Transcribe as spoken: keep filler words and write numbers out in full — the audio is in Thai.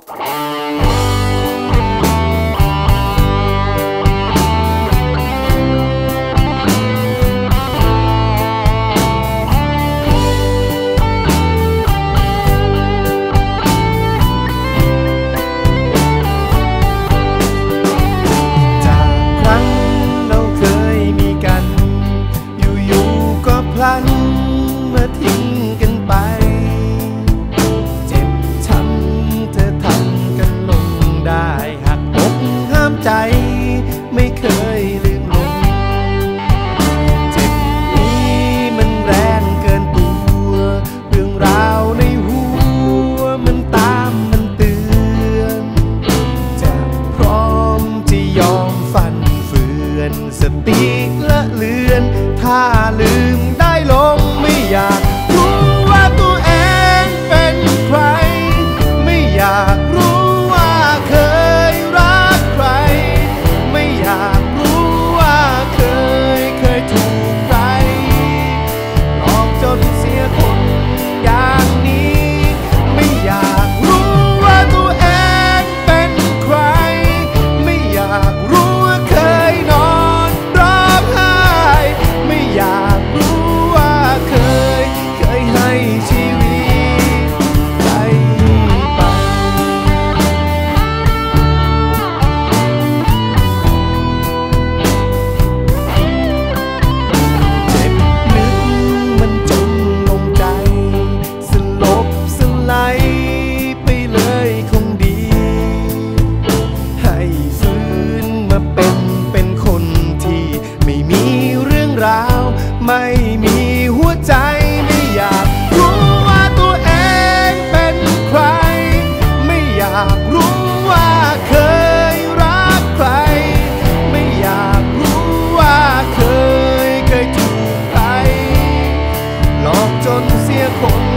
เมื่อทิ้งกันไปเจ็บช้ำเธอทำกันลงได้หักอกห้ามใจไม่เคยลืมลงเจ็บนี้มันแรงเกินตัวเรื่องราวในหัวมันตามมันเตือนจะพร้อมจะยอมฟันเฟือนสติละเลือนถ้าลืมได้ลงไม่อยากรู้ว่าตัวเองเป็นใครไม่อยากรู้ว่าเคยรักใครไม่อยากรู้ว่าเคยเคยถูกใครหลอกจนเสียคนอย่างนี้ไม่อยากรู้ว่าตัวเองเป็นใครไม่อยากรู้ว่าเคยนอนร้องไห้ไม่อยากรู้ว่าเคยเคยให้ชีวิตใจไปเจ็บนึกมันจนลงใจสลบสลายไปเลยคงดีให้ฟื้นมาเป็นเป็นคนที่ไม่มีเรื่องราวไม่มีหัวใจไม่อยากรู้ว่าตัวเองเป็นใครไม่อยากรู้ว่าเคยรักใครไม่อยากรู้ว่าเคยเคยถูกใครหลอกจนเสียคน